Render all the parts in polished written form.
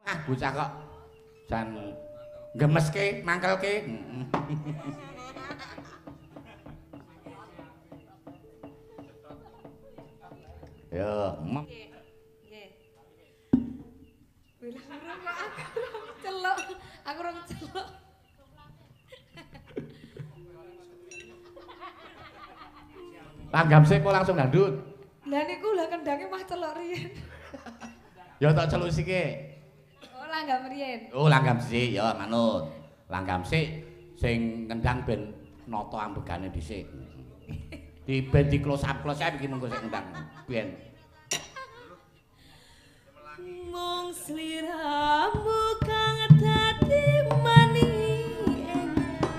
Bocah kok jan gemeske, mangkelke. Yo, Nggih. Wis celok. Aku rong celok. Langgam sik kok langsung dangdut. Lah niku lah kendange mah celok riyen. Ya tak celuk sike. Oh, langgam riyen. Oh, langgam sik ya manut. Langgam sik sing kendang ben nata ambegane dhisik. Di ben di close up iki mengko sik kendang. Ben. Mung sliramu kang dadi mani ing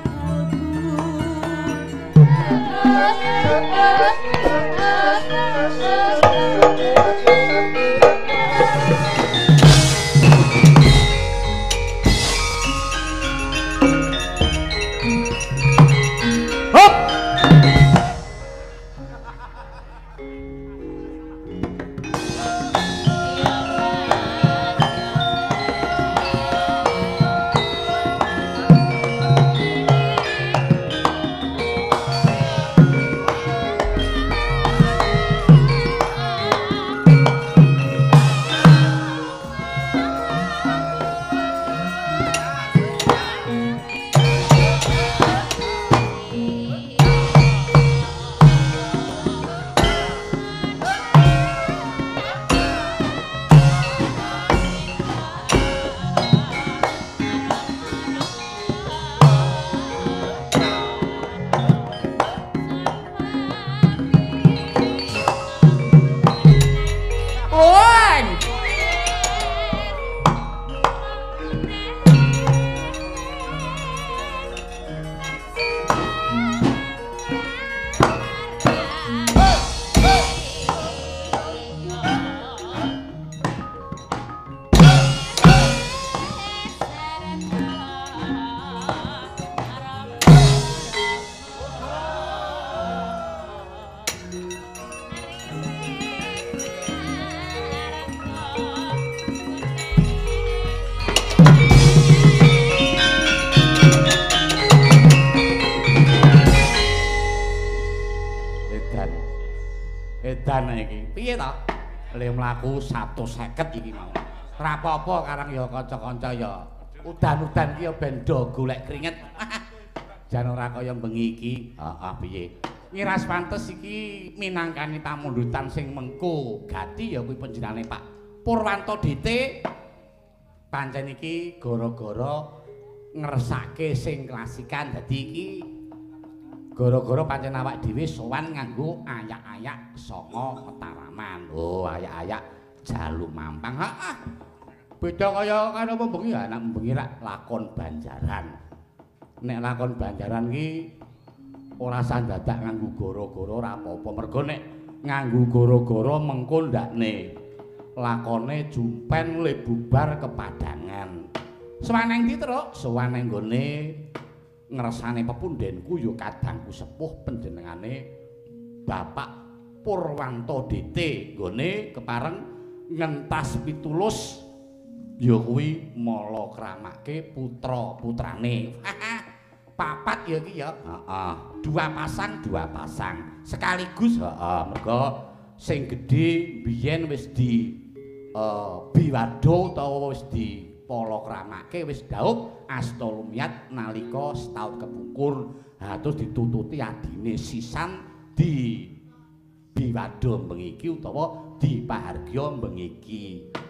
Edan iki. Piye to? Le mlaku 150 iki mau. Ora apa-apa karang ya kanca-kanca ya. Udan-udan ki ya ben do golek keringet. Jan ora kaya bengi iki. Heeh, piye? Ngiras pantes iki minangkani tamundutan sing mengko gati ya kuwi panjenengane Pak Purwanto DT. Pancen iki gara-gara ngersake sing klasikan dadi iki gara-gara pancen awak dhewe sowan nganggo ayak-ayak sanga Mataraman. Oh, ayak-ayak Jalu Mampang. Heeh. Beda kaya karo bengi ya, nek bengi rak lakon Banjaran. Nek lakon Banjaran ki ora sandadak nganggo gara-gara ora apa-apa. Mergo nek nganggo gara-gara mengko ndakne lakone jumpen le bubar kepadangan. Sowan ndi, Truk? Sowan nang nggone ngersane pepundhenku ya kadangku sepuh panjenengane Bapak Purwanto DT nggone kepareng ngentas pitulus ya kuwi mala kramake putra-putrane. Papat ya iki ya. Heeh. Dua pasang sekaligus. Heeh, mergo sing gedhe biyen wis di biwado utawa wis di polokramake wis daup asta lumiat nalika setahun kepungkur. Ha terus ditututi adine sisan di biwado bengi iki utawa di pahargya bengi iki.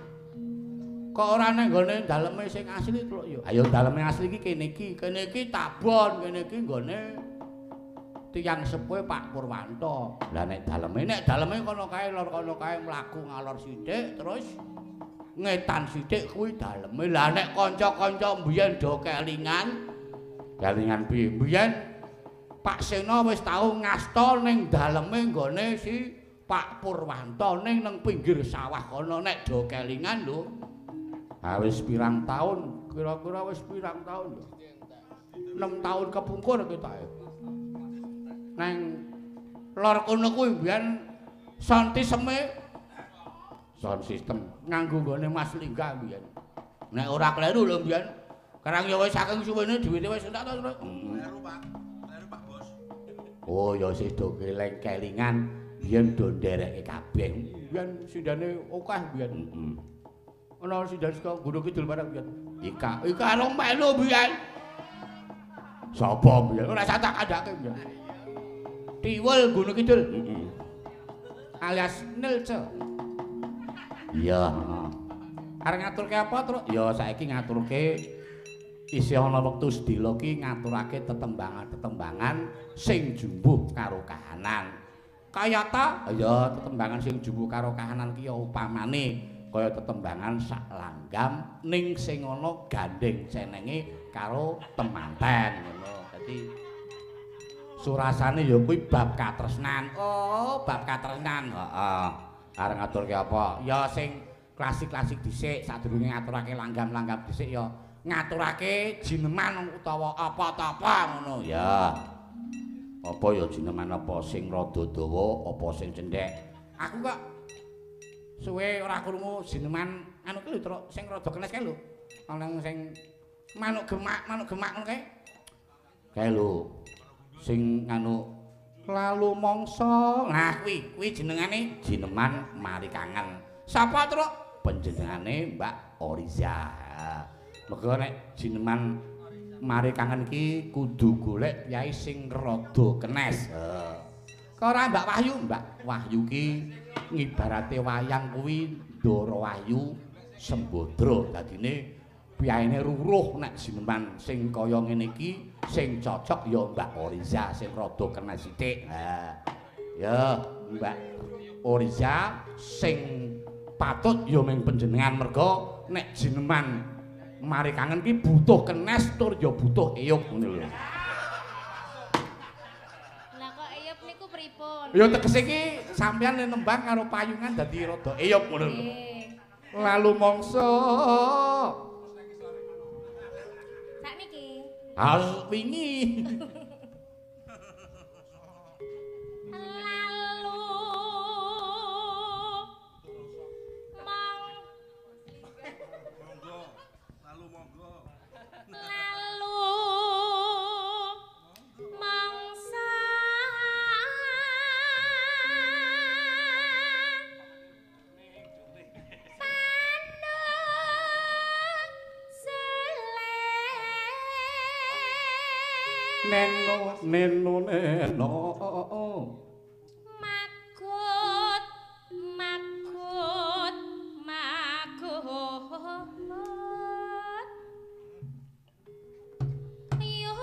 Kok ora nang nggone daleme sing asli Truk ya. Ayo daleme asli iki kene iki Tabon, kene iki nggone tiyang sepuhe Pak Purwanto. Lah nek daleme kono kae lor kono kae mlaku ngalor sithik terus ngetan sithik kuwi daleme. Lah nek kanca-kanca mbiyen do kelingan piye? Mbiyen Pak Sena wis tau ngasta ning daleme nggone si Pak Purwanto ning pinggir sawah kono nek do kelingan lho. Ha wis pirang taun? Kira-kira wis pirang taun lho? 6 taun kepungkur ketoke. Nang lor kono kuwi mbiyen sound system nganggo nggone Mas Lingga mbiyen. Nek ora kleru lho mbiyen. Karang ya wis saking suwene duwite wis entek to. Kleru Pak. Kleru Pak Bos. Oh ya sih do keleng kelingan biyen do ndereke kabeh. Biyen sindane akeh biyen. Ana sindan saka Gunung Kidul barang biyen. Ika rong melu biyen. Sapa biyen? Ora sak tak kandhake biyen. Tiwul Gunung Kidul. Alias Nilce. Iya, arep ngaturke apa, Truk? Ya saiki ngaturke isih ana wektu sedina ki ngaturake tetembangan-tetembangan sing jumbuh karo kahanan. Kayata ya tetembangan sing jumbuh karo kahanan ki ya upamane kaya tetembangan sak langgam ning sing ana gandeng cenenge karo temanten ngono. Dadi surasane ya kuwi bab katresnan. Oh, bab katresnan. Heeh. Arep ngaturke apa? Ya sing klasik-klasik dhisik sadurunge ngaturake langgam-langgam dhisik ya ngaturake jineman utawa apa-apa ngono ya. Apa ya jineman apa sing rada dawa apa sing cendhek. Aku kok suwe ora krungu jineman anu ki lho Truk sing rada kenes kae lho. Ana sing manuk gemak ngono kae. Kae lho. Sing anu lalu mongso. Nah kuwi jenengane jineman mari kangen. Sapa Truk? Panjenengane Mbak Oriza. Mergo nek jineman mari kangen ki kudu golek piyai sing rada kenes. Kora Mbak Wahyu, Mbak Wahyu ki ngibarate wayang kuwi Ndara Wahyu Sembadra. Dadine piyaine ruruh nek jineman sing kaya ngene iki sing cocok ya Mbak Oriza sing rada kenes sithik. Ya Mbak Oriza sing patut ya ming panjenengan merga nek jineman mari kangen ki butuh kenes tur ya butuh eyup ngono lho. Lah kok eyup niku pripun? Ya tegese iki sampeyan nembang karo payungan dadi rada eyup ngono lho. Lalu mongso Sakniki. wingi. Neno Makut yo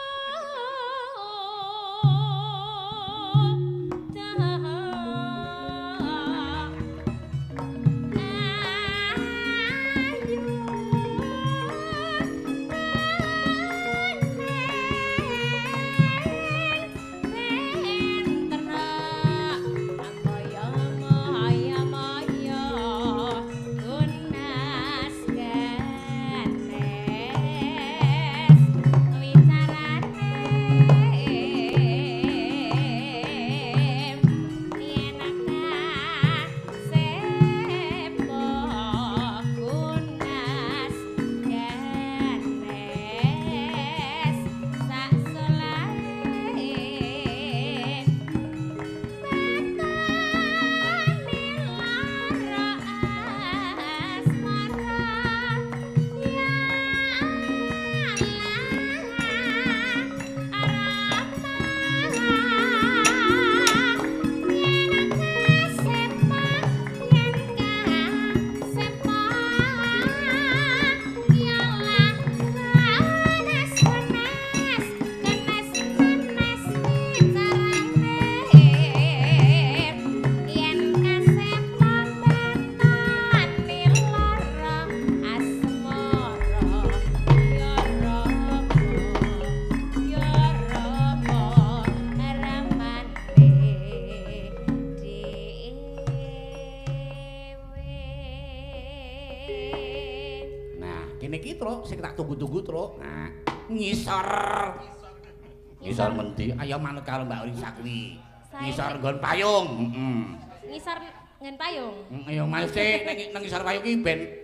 sing tak tunggu-tunggu Truk. Nah, ngisor. Ngisor ngendi? Ayo manut karo Mbak Orisa kuwi. Ngisor nggon payung. Ngisor nggon payung. Ayo males sih nang ngisor payung ki ben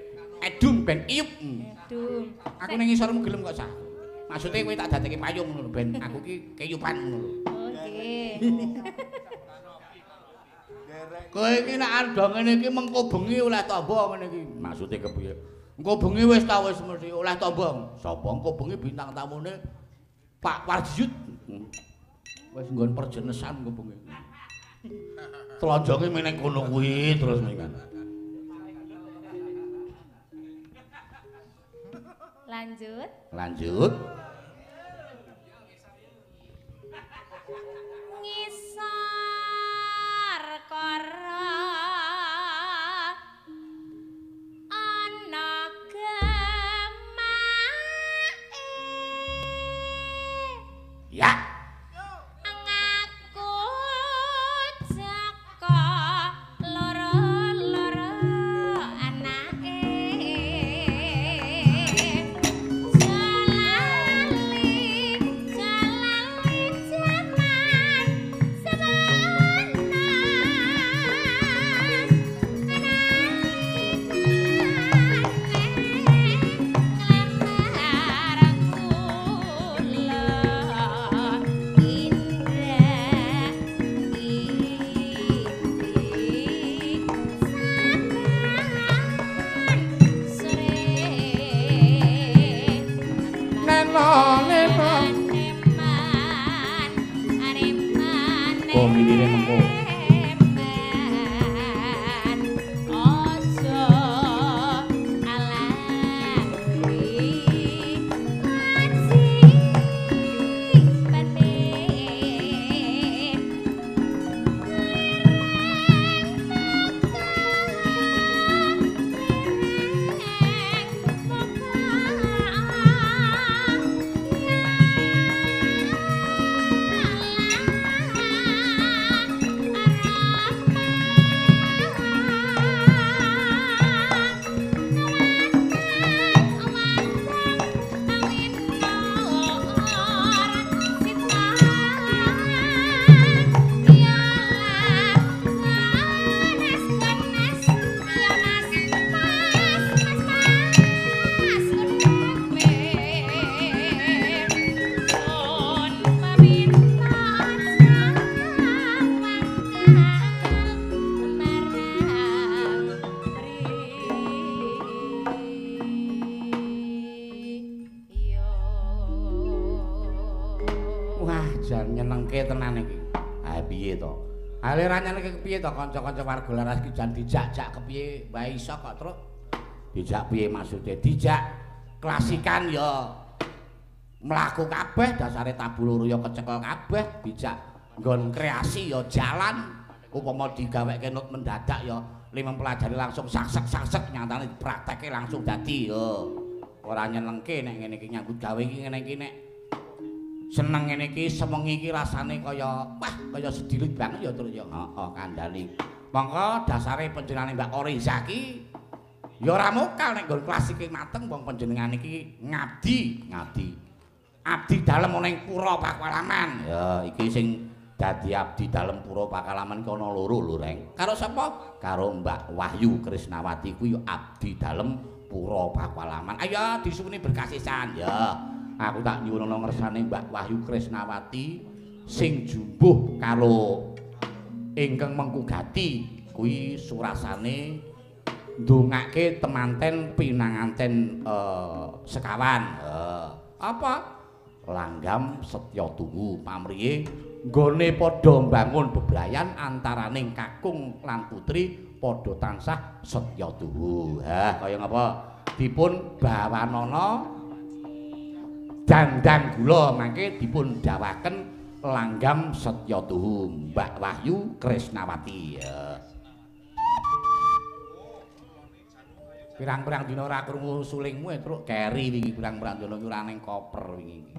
Edum ben iup. Edum. Aku ning ngisormu gelem kok sah. Maksude kowe tak dadekke payung ngono lho ben aku ki keyupan ngono lho. Oh nggih. Kowe iki nek ando ngene iki mengko bengi oleh tamba ngene iki. Maksude kepiye? Engko bengi wis ta wis mesti oleh tamba. Sapa engko bengi bintang tamune Pak Warjiyut. Wis nggon perjenesan engko bengi. Tlonjonge meneng kono kuwi terus mengan. Lanjut. Lanjut. Ngisor kara ana gemake. Ya. Ngaku jaka loro-loro anake. Kok minire mengko. Jan nyenengke tenan iki. Ha piye to? Ale ra nyenengke kepiye to kanca-kanca warga laras iki jan dijak-jak kepiye wae iso kok truk. Dijak piye maksude? Dijak klasikan ya mlaku kabeh dasare tabu loro ya kecekel kabeh, dijak nggon kreasi ya jalan upama digaweke nut mendadak ya limang pelajari langsung saksek-saksek nyatane dipraktekke langsung dadi ya. Ora nyenengke nek ngene iki nyambut gawe iki ngene iki nek seneng ngene iki semengi iki rasane kaya wah kaya sedilut banget ya terus ya heeh kandhane. Monggo dasare panjenengane Mbak Oriza iki ya ora mokal nek nggon klasik iki mateng wong panjenengan iki ngabdi. Abdi dalem ana ing Pura Pakualaman. Ya iki sing dadi abdi dalem Pura Pakualaman iki ana loro lho Reng. Karo sapa? Karo Mbak Wahyu Krisnawati kuwi ya abdi dalem Pura Pakualaman. Ayo disuwuni berkasisan ya. Aku tak nyuwun ngersane Mbak Wahyu Krisnawati sing jumbuh karo ingkang Mengkugati kuwi surasane ndongake temanten pinanganten sekawan. Apa? Langgam Setya Tuhu pamriye nggone padha mbangun bebrayan antaraning kakung lan putri padha tansah Setya Tuhu. Hah kaya ngapa? Dipun bawanana dandang gula mangke dipun dawaken Langgam Setya Tuhu Mbak Wahyu Krisnawati ya. Pirang-pirang dina ora krungu sulingmu truk keri wingi pirang-pirang dina nyuraning koper wingi.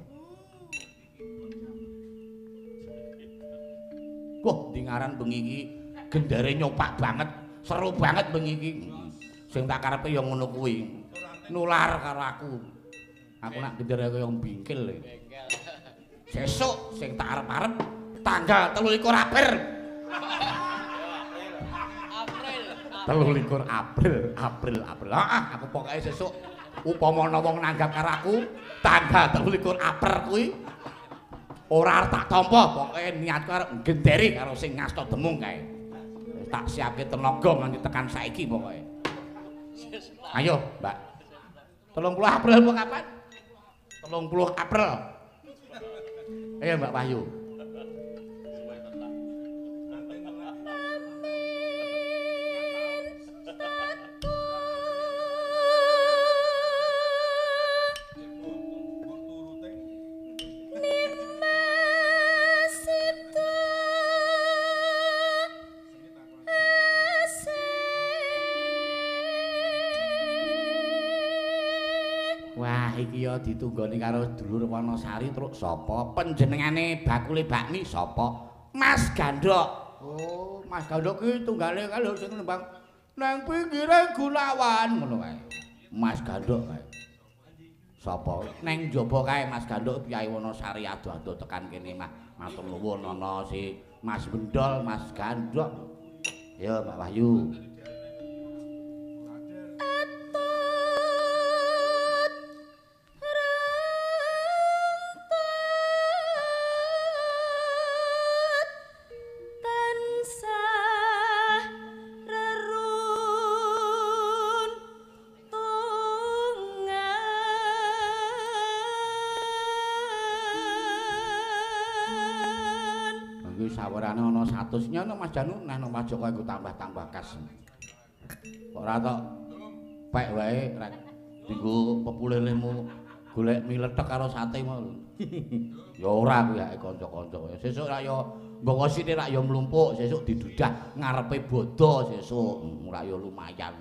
Wah, dingaran bengi iki gendare nyopak banget, seru banget bengi iki. Sing tak karepe ya ngono kuwi. Nular karo aku. Aku nak gendera kaya bingkil. Sesuk sing tak arep-arep tanggal 23 April. 23 April. Aku pokoke sesuk upama ana wong nanggap karo aku tanggal 23 April kuwi ora arep tak tampa, pokoke niatku arep genderi karo sing ngasta demung kae. Tak siapke tenaga nganti tekan saiki pokoke. Ayo, Mbak. 30 April mau kapan? 30 April. Ayo Mbak Wahyu. Iki ya ditunggoni karo dulur Wanasari truk sapa? Panjenengane bakule bakmi sapa? Mas Gandok. Oh, Mas Gandok ki tunggale kalau sing nembang nang pinggire Gunawan ngono kae. Mas Gandok kae. Sapa? Neng njaba kae Mas Gandok Kyai Wanasari ado-ado tekan kene mah. Matur nuwun ana si Mas Bendol, Mas Gandok. Ya Mbak Wahyu. Sawarane ana 100 nyono Mas Janu neh nang Joko iku tambah-tambah kas. Kok ora tok pek wae rek dienggo pepulelemu golek mie letek karo sate mau. Ya ora kuwi ya kanca-kanca. Sesuk rak ya nggawa sithik rak ya mlumpuk, sesuk didudah ngarepe bodo sesuk ora ya lumayan.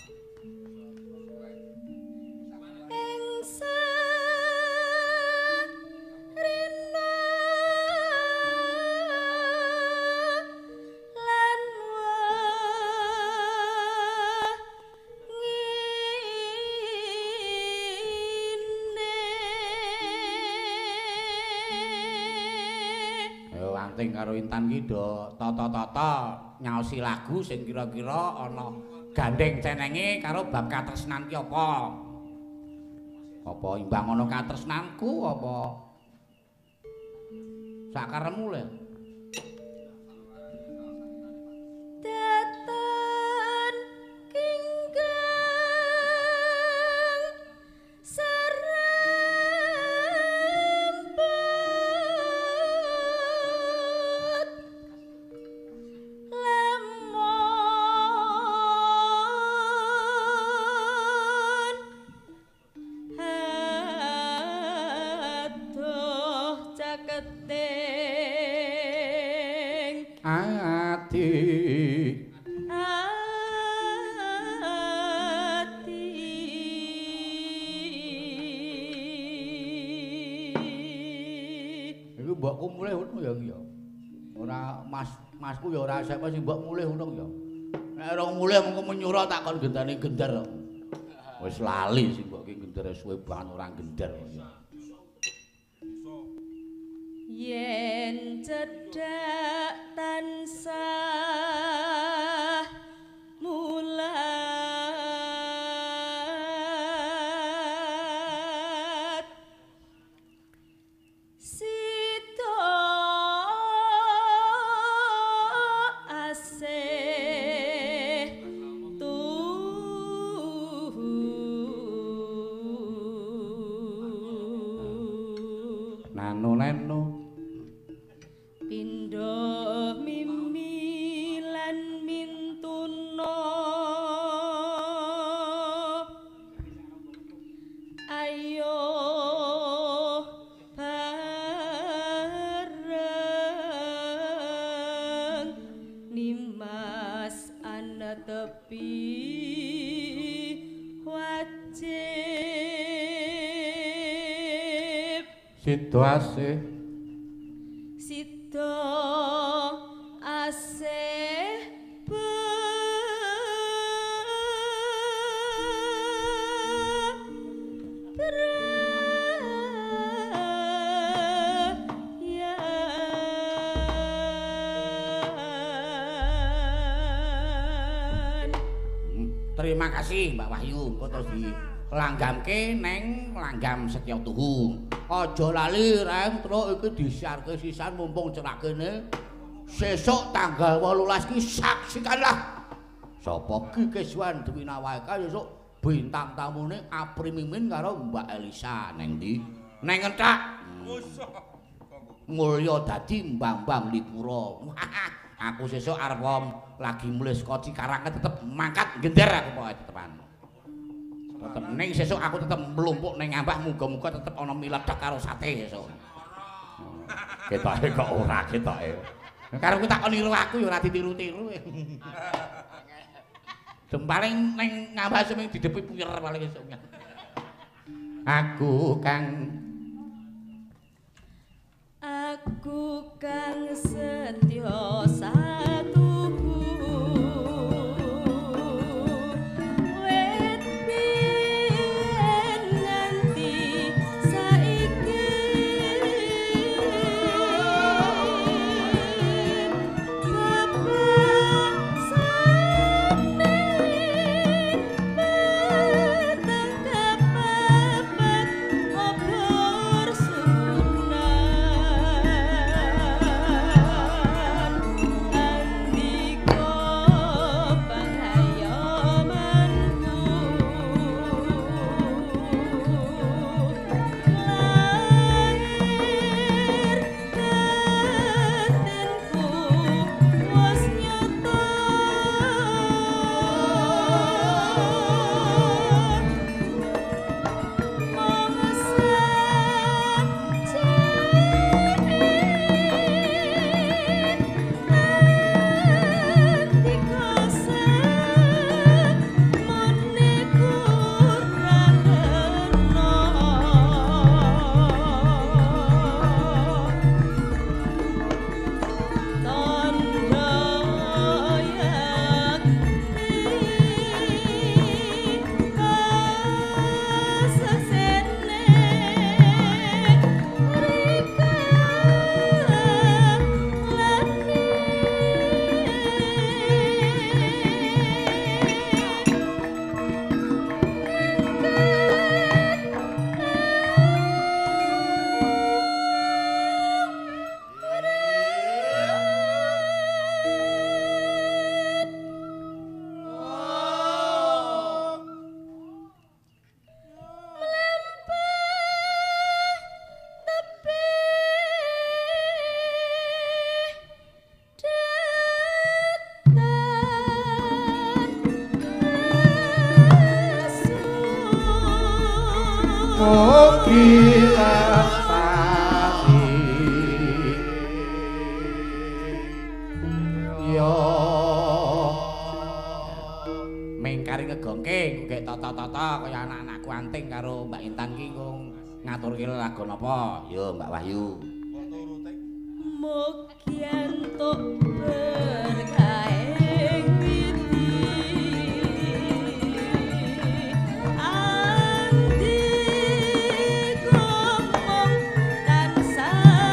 Ting karo Intan ki do tata-tata nyaosi lagu sing kira-kira ana gandeng cenenge karo bab katresnan ki apa? Apa imbang ana katresnanku apa sakaremu le? Mbokku mulih ngono ya iki ya. Ora masku ya ora sepe sing mbok mulih ngono ya. Nek ora mulih mengko menyura tak kon gendane gender. Wis lali sing mbok ki gendere suwe banget ora gender ya. Yen cedhak tansah mulat sito asih nano pindha mimi lan mintuna ayo bareng nimas ana tepi wajib situasi sito asih bebrayan Terima kasih Mbak Wahyu, engko terus dilanggamke neng langgam Setya Tuhu. Aja lali reng truk iki disiarke sisan mumpung cerak kene. Sesuk tanggal 18 ki saksikanlah. Sapa ki Keswan Dewi Nawaka sesuk bintang tamune Apri Mimin karo Mbak Elisa neng ndi? Neng entak. Mulya dadi Mbang-mbang Lipura. Aku sesuk arep lagi mulih saka Cikarang tetep mangkat gender aku pokoke tetepan. Tetep ning sesuk aku tetep mlumpuk ning Ambah muga-muga tetep ana miledhek karo sate sesuk. Ketoke kok ora ketoke. Karo ku tak niru aku ya ora ditiru-tiru. Paling ning Ngambah seming didepi puyer paling esuk. Aku kang setya satuku wit biyen nganti saiki ngaturke lagu napa? Yo Mbak Wahyu. Mugian tok berkae witi andi ngomong tansah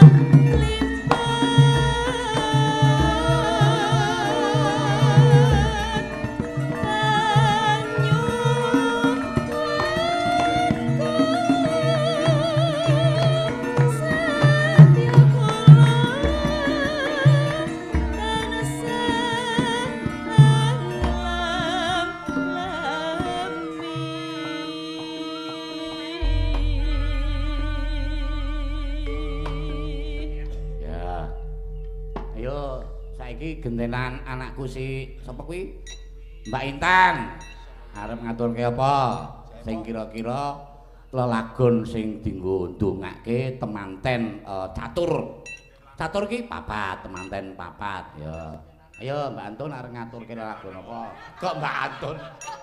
gentenan anakku si sapa kuwi Mbak Intan arep ngaturke apa sing kira-kira lelagon sing dienggo ndongake temanten catur ki papat temanten papat ya ayo Mbak Antun arep ngaturke lelagon apa kok Mbak Antun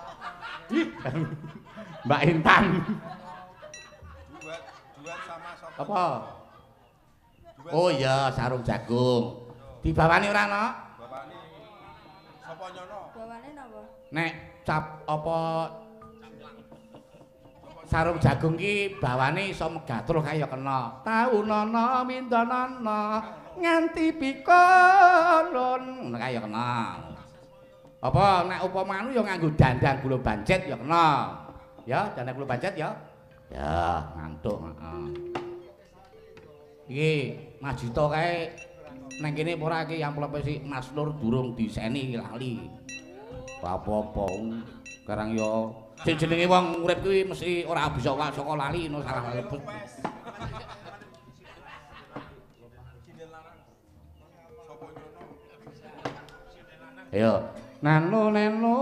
Mbak Intan duet sama sapa apa oh iya sarung jagung dibawani ora no Sapa nyono? Bawane napa? Nek cap apa sarung jagung ki bawane iso megatur kaya kena. Taunana mindanana nganti pikolon ngono kaya kena. Apa nek upama anu ya nganggo dandang gula bancet ya kena. Ya, dandang gula bancet ya. Ya, ngantuk, heeh. Iki Mas Jito kae nang kene ora iki amplope si Mas Nur durung diseni lali. Apa-apa karang ya sing jenenge wong urip kuwi mesti ora bisa saka lali no salah lebet. Ayo, nano neno.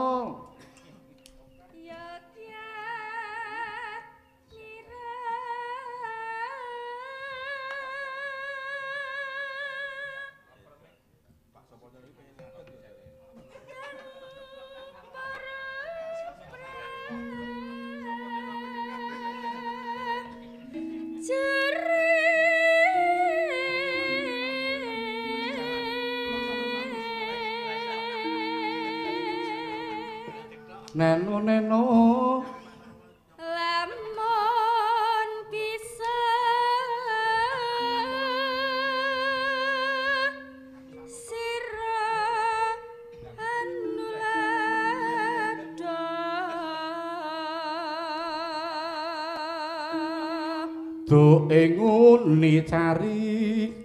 Neno neno lamun bisa sira anulada do enguni cari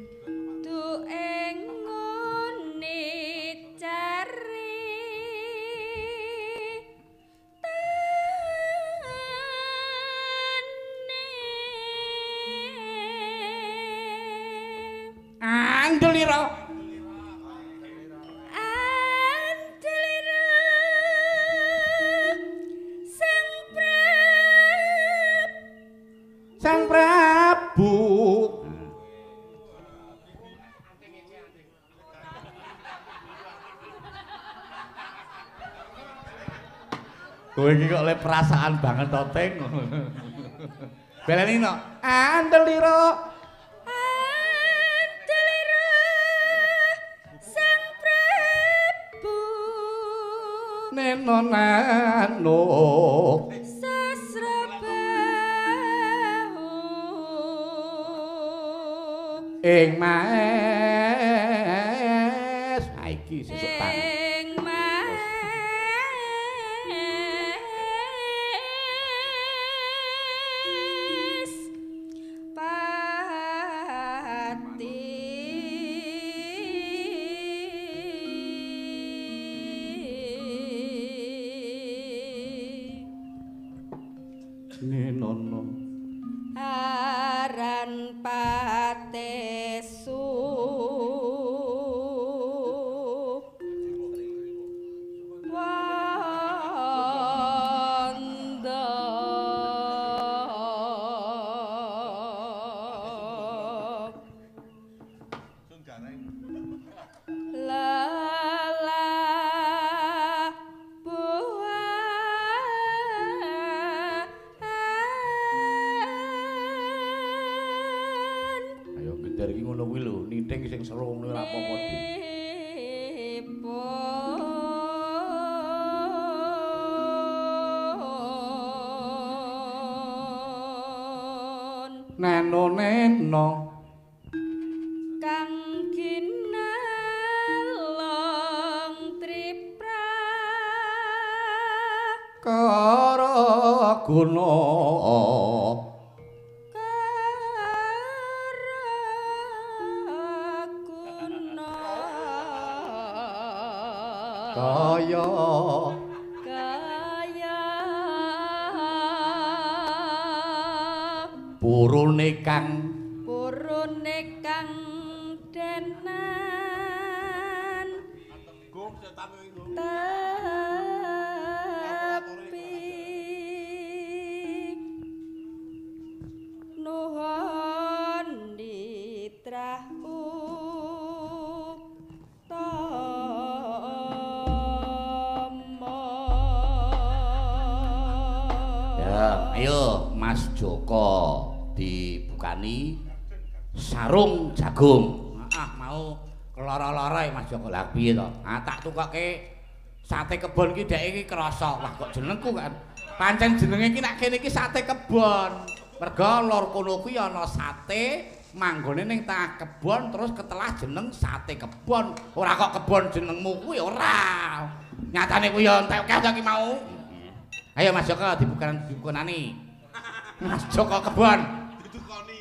Sang Prabu. Kowe iki kok le perasaan banget to, Ting. Beleni no. Andelira. Andelira Sang Prabu. Neno nano. Ing Mas saiki sesuk tang ing Mas Pati Nenono aran Patesu sing serung ora apa-apa di. Neno neno kang kinalong tripra kara guna kaya purune kang denan tapi nuhun ditrah ayo Mas Joko dibukani sarung jagung. Mau keloro-loro Mas Joko lha piye to? Tak tukoke sate kebon iki dek iki krasa. Wah kok jenengku kan. Pancen jenenge iki nek kene iki sate kebon. Mergo lor kono kuwi ana sate manggone ning tengah kebon terus ketelah jeneng sate kebon. Ora kok kebon jenengmu kuwi ora. Nyatane ku ya entek akeh iki mau. Ayo Mas Joko dibukanani. Mas Joko Kebon. Ditukoni.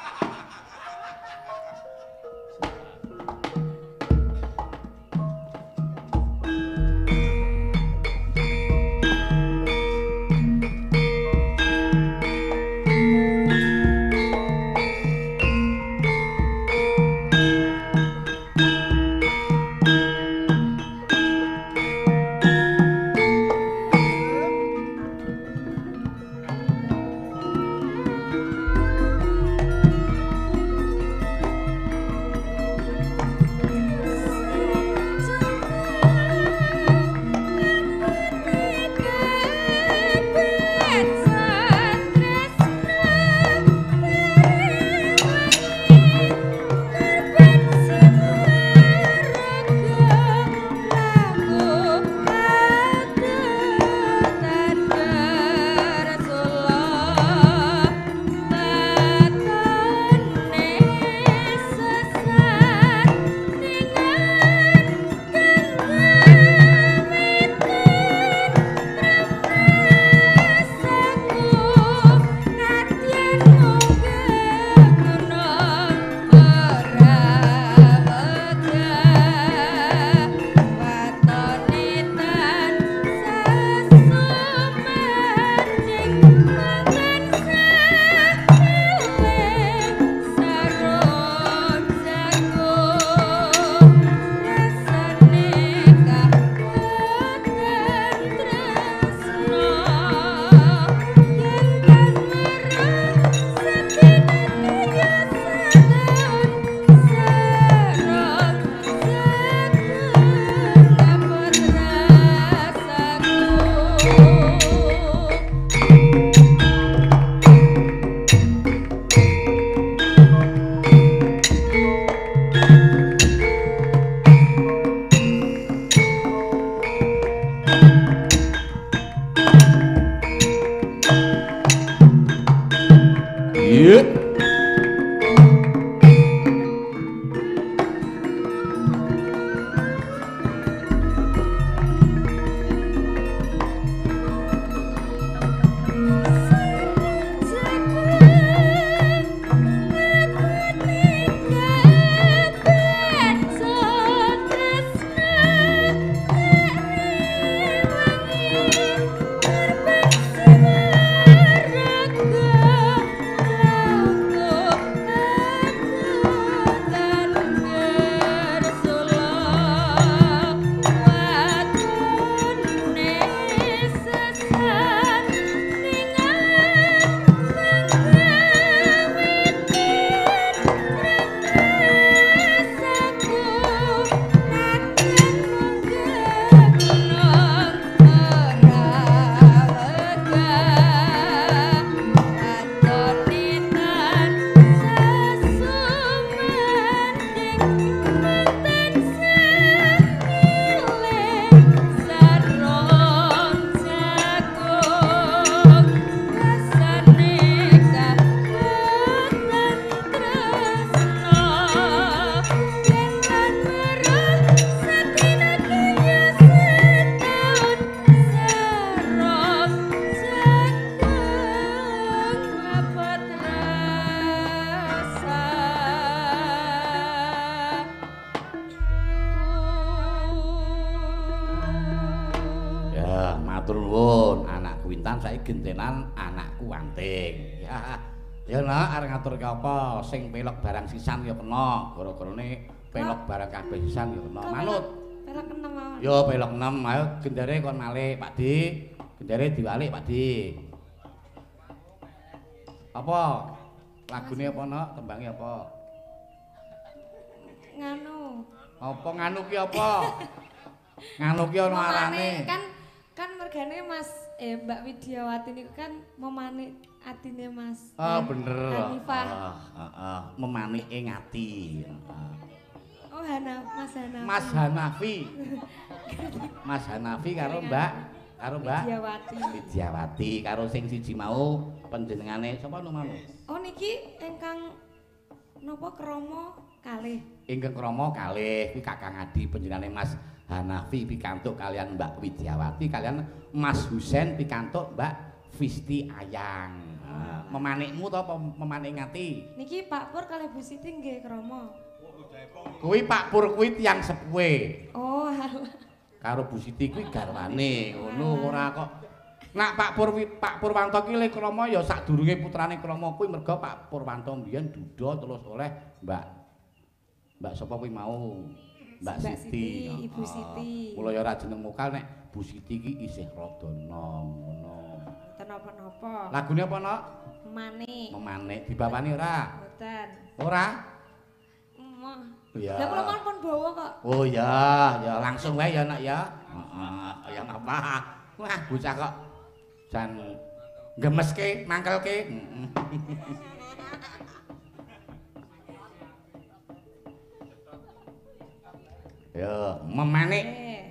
gentenan anakku Anting. Ya nak arep ngaturke apa sing pelok barang sisan ya kena, gara-garane pelok barang kabeh sisan ya kena. Manut. Pelok 6 mawon. Yo pelok 6, ayo gendere kon malih Pak Di. Gendere diwalik Pak Di. Apa? Lagune apa nak? Tembange apa? Nganu. Apa nganu ki apa? Nganu ki ana arane. Kan mergane Mas Mbak Widyawati niku kan memani atine Mas. Oh bener. Hanifah. Heeh, memanike ngati. Oh Mas Hanafi. Mas Hanafi. Mas Hanafi karo Mbak Widyawati karo sing siji mau panjenengane sapa nomane? Oh niki ingkang napa krama kalih. Ingkang krama kalih kuwi Kakang Adi panjenengane Mas Hanafi pikantuk kalian Mbak Widyawati kalian Mas Husen pikantuk Mbak Fisti Ayang. Memanikmu to apa memanik ngati? Niki Pak Pur kali Bu Siti nggih krama. Kuwi Pak Pur kuwi tiyang sepuhe. Oh, alah. Karo Bu Siti kuwi garwane ngono ora kok. Nak Pak Purwanto ki le krama ya sadurunge putrane krama kuwi merga Pak Purwanto mbiyen duda terus oleh Mbak sapa kuwi mau? Mbak Siti. Ibu Siti. Kula ya ora jeneng mokal nek Bu Siti ki isih rada nom ngono. Mboten napa-napa. Lagune apa nok? Manik. Memanik dibawani ora? Mboten. Ora? Emoh. Iya. Lah kula pun bawa kok. Oh ya, ya langsung wae ya nak ya. Heeh, ya apa. Wah, bocah kok jan gemeske, mangkelke. Yo, memanik.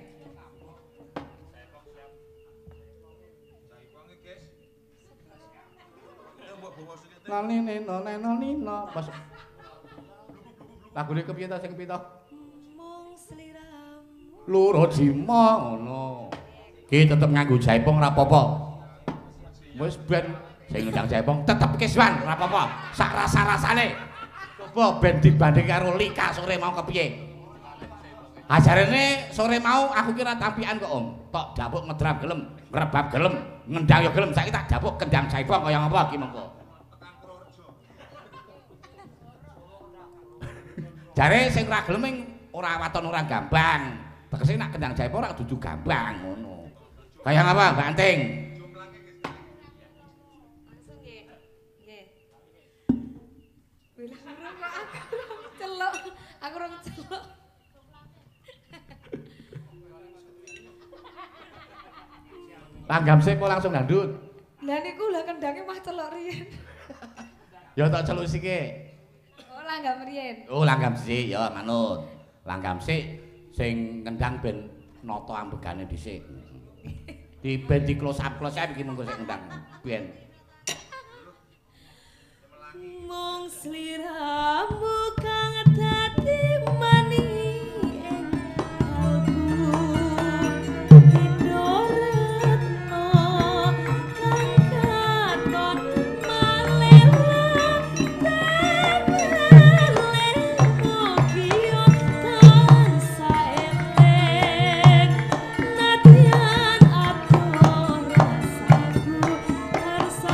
Nino. Pas. Lagune kepiye ta sing kepiye ta? Mung sliramu. Loro dima ngono. Ki tetep nganggo jaipong ora apa-apa. Wis ben sing ngundang jaipong tetep kiswan ora apa-apa. Sak rasa-rasane. Coba ben dibanding karo Lika sore mau kepiye? Ajarene sore mau aku kira tampikan kok Om. Tok dapuk ngedram gelem, ngrebab gelem, ngendang ya gelem. Saiki tak dapuk kendang jaipong kaya apa ki mengko. Jare sing ora gelem ora waton ora gampang. Tegese nak kendang jaipong ora dudu gampang ngono. Kaya apa Mbak Anting? Langsung nggih. Nggih. Wis aku celok. Aku ora celok. Langgam sik kok langsung ngandut. Lah niku lah kendange mah celok riyen. Ya tak celuk sike. Oh, langgam riyen. Oh, langgam sik ya manut. Langgam sik sing kendang ben nata ambegane dhisik. Di ben di close up iki monggo sik kendang. Ben. Mung sliramu kang dadi mani ing kalbu. Rasa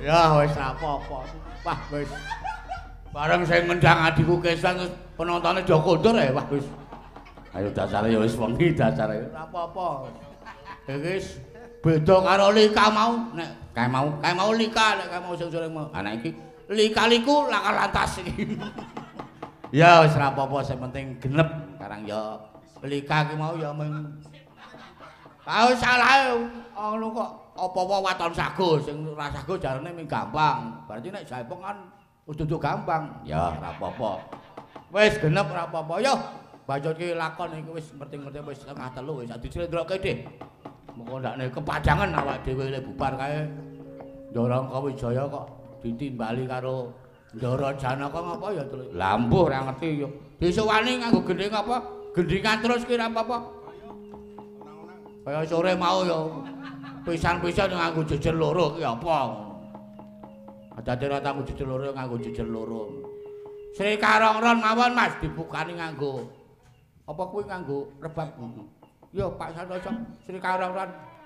Ya wis ra apa-apa. Wah wis. Bareng sing ngendang adikku Kesan terus penontonnya do kondur ya wah wis. Ayo dasare ya wis wengi dasare ora apa-apa. Iki wis beda karo Lika mau nek kae mau Lika nek kae mau sing sore mau. Anak iki Lika-liku lakar lantas iki. Ya wis ora apa-apa sing penting genep karang ya Lika ki mau ya mung kau salah ngono kok apa-apa waton sago sing ora sago jarane ming gampang. Berarti nek jaipong kan dudu gampang. Ya ora apa-apa. Wis genep ora apa-apa. Yo bacotke lakon iki wis ngerti-ngerti wis setengah 3 wis dicelokke Dik. Mengko ndakne kepadangan awak dhewe le bubar kae. Ndorong Kawijaya kok ditimbali karo Ndara Janaka ngapa ya terus. Lambuh ora ngerti yo. Disowani nganggo gending apa? Gendingan terus ki ora apa-apa. Kaya sore mau ya pisan-pisan nganggo jejer loro ki apa. Adate ora tanggo jejer loro nganggo jejer loro. Sri Karongron mawon Mas dibukani nganggo apa kuwi nganggo rebab. Yo Pak Santoso Sri Karongron